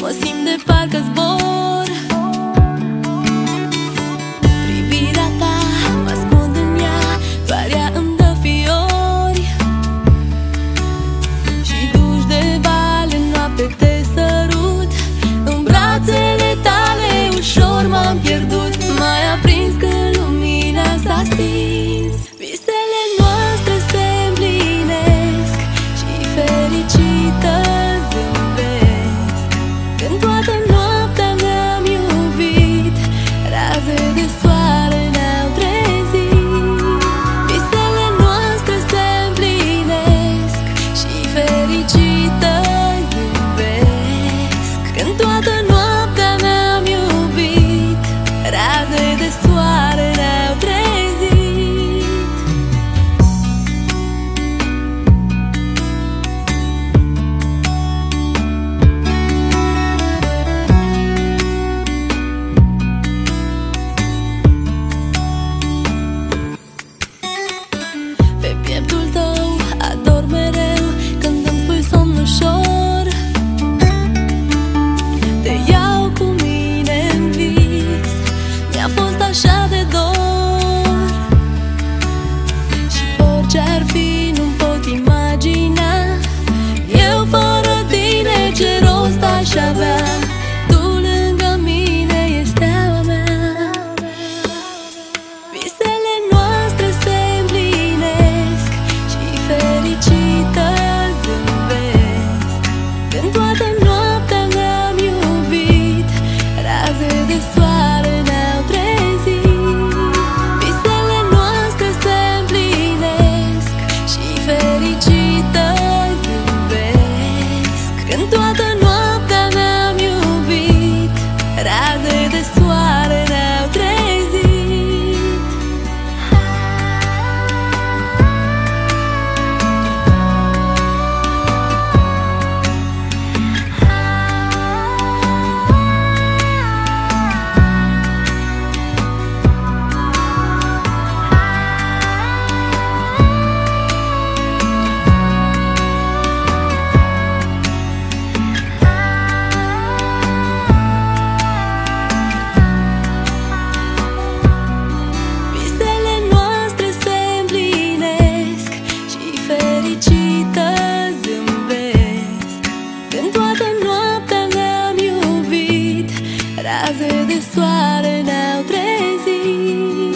mă simt de parcă zbor. Privirea ta mă ascund în ea, doar ea îmi dă fiori. Și duși de vale în noapte te sărut, în brațele tale ușor m-am pierdut. M-ai aprins când lumina s-a stins. Visele noastre se împlinesc și fericită zâmbesc. Când toată noaptea ne-am iubit, raze de soare ne-au trezit. Visele noastre se împlinesc și fericită zâmbesc. Când toată noaptea ne-am iubit, raze de soare ne-au trezit. Pe pieptul tău ador mereu când îmi spui somn ușor. Te iau cu mine în vis, mi-a fost așa de dor. Și orice ar fi nu-mi pot imagina, eu fără tine ce rost aș avea. Tu lângă mine ești steaua mea. Visele noastre se împlinesc și fericită zâmbesc. Când toată noaptea ne-am iubit, raze de soare ne-au trezit. Visele noastre se împlinesc și fericită zâmbesc. Când toată noaptea ne-am iubit, raze de soare ne-au trezit. Visele noastre se împlinesc și fericită zâmbesc. Când toată noaptea ne-am iubit, raze de soare ne-au trezit.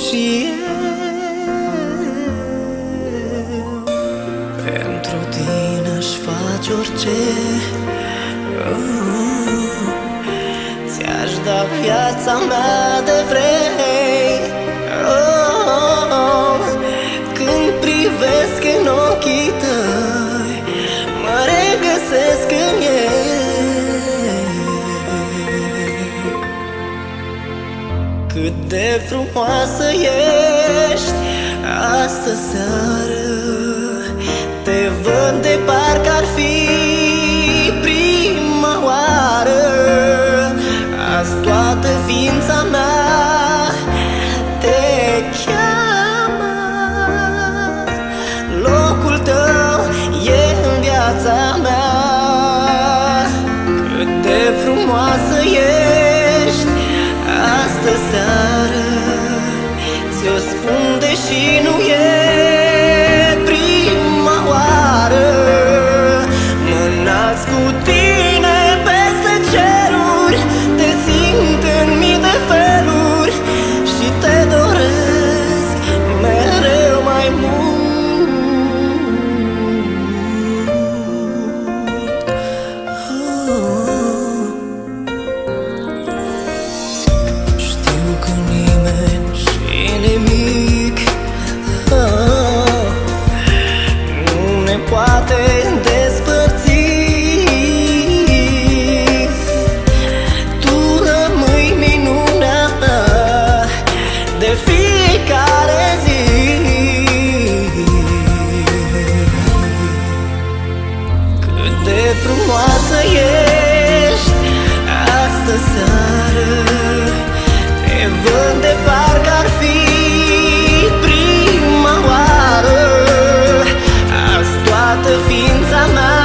și eu pentru tine aș face orice. Ți-aș da viața mea de vrei. Când privesc în ochii tăi, mă regăsesc în ei. Cât de frumoasă ești astă seară, te văd de parcă ar fi prima oară. Azi toată ființa mea te cheamă. Locul tău e în viața mea. Cât de frumoasă ești astă seară, ți-o spun deși nu e prima oară. Mă nasc cu tine peste ceruri, te simt în mii de feluri și te doresc mereu mai mult. Știu că nimeni și nimic nu ne poate despărți. Tu rămâi minunea de fiecare zi. Cât de frumoasă ești astă seară, te văd de parcă ar fi prima oară. Azi toată ființa mea